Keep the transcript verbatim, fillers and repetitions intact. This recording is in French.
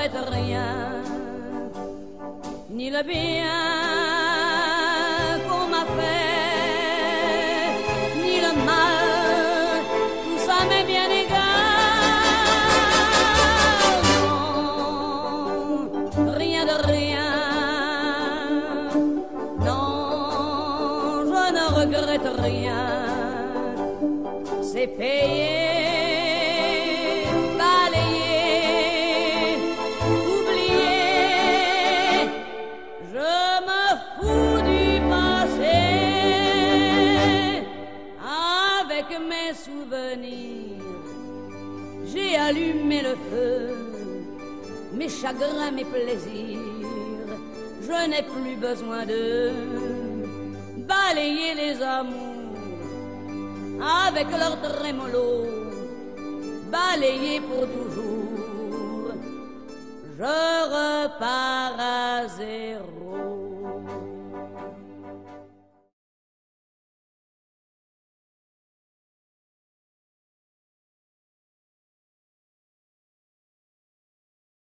regrette rien, ni le bien qu'on m'a fait, ni le mal, tout ça m'est bien égal. Non, rien de rien, non, je ne regrette rien, c'est payé. Mes souvenirs, j'ai allumé le feu, mes chagrins, mes plaisirs, je n'ai plus besoin de balayer les amours avec leur trémolo, balayer pour toujours, je repars à zéro.